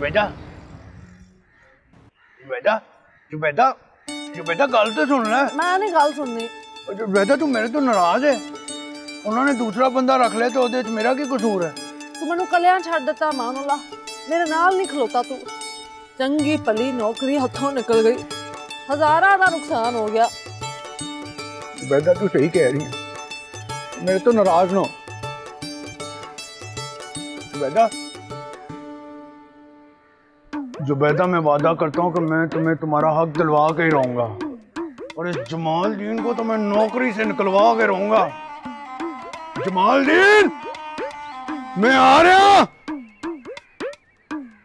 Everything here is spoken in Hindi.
जुबैदा जुबैदा जुबैदा जुबैदा गल तो सुन ले। मैं नहीं गल सुननी। जुबैदा तू मेरे तो नाराज है। उन्होंने दूसरा बंदा रख लिया तो ओदे च मेरा की कसूर है? तू मैनू कलियां छड़ दिता मानोला, मेरे नाल नहीं खलोता तू। चंगी भली नौकरी हथों निकल गई, हजारां दा नुकसान हो गया। जुबैदा तू सही कह रही है, मेरे तो नाराज ना। जुबैदा जुबैदा मैं वादा करता हूँ कि मैं तुम्हें तुम्हारा हक दिलवा के ही रहूंगा, और इस जमालदीन को तो मैं नौकरी से निकलवा के रहूंगा। जमालदीन, मैं आ रहा।